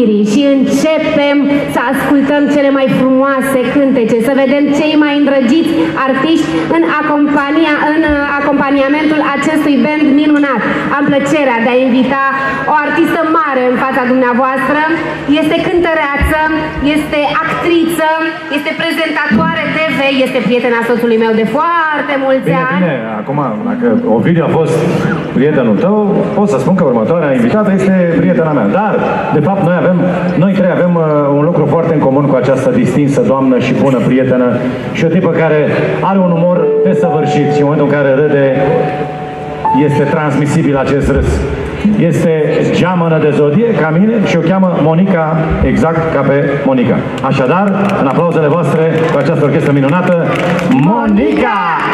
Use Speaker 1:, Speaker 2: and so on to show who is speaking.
Speaker 1: unirii și începem să ascultăm cele mai frumoase cântece, să vedem cei mai îndrăgiți artiști în acompaniamentul acestui band minunat. Am plăcerea de a invita o artistă mare în fața dumneavoastră. Este cântăreață, este actriță, este prezentatoare TV, este prietena soțului meu de foarte mulți ani.
Speaker 2: Bine, acum, dacă Ovidiu a fost prietenul tău, pot să spun că următoarea invitată este prietena mea. Dar, de fapt, noi trei avem un lucru foarte în comun cu această distinsă doamnă și bună prietenă și o tipă care are un umor desăvârșit și în momentul în care râde este transmisibil acest râs. Este geamănă de zodie ca mine și o cheamă Monica, exact ca pe Monica. Așadar, în aplauzele voastre cu această orchestră minunată, Monica!